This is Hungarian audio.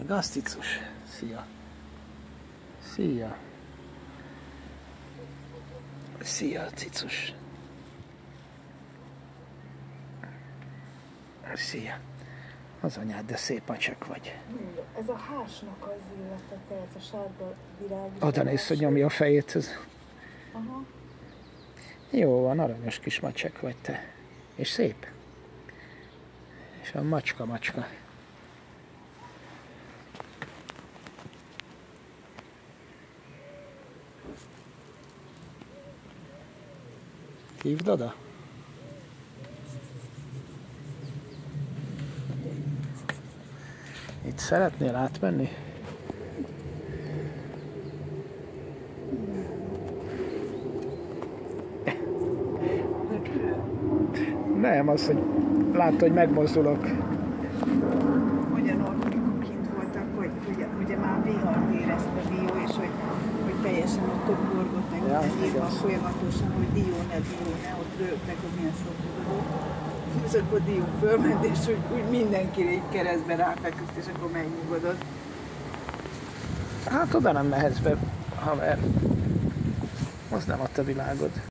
Gazticus. Szia. Szia. Szia, cicus. Szia. Az anyád, de szép macsak vagy. Ez a hásnak az illata, ez a sárga virág. Oda nézz, hogy nyomja a fejét. Ez... Aha. Jó van, aranyos kis macsak vagy te. És szép. És a macska. Hívd oda? Itt szeretnél átmenni? Nem, az, hogy látta, hogy megmozdulok. Ugyanott, mikor kint voltak, hogy ugye már vihart érezte Dió, és hogy teljesen ott toporgott, meg nyilván folyamatosan, hogy Dió ne, ott rögtek, hogy milyen szófogadó. És akkor Dió fölment, és úgy mindenkire így keresztbe ráfeküdt, és akkor megnyugodott. Hát oda nem mehetsz be, haver. Az nem a te világod.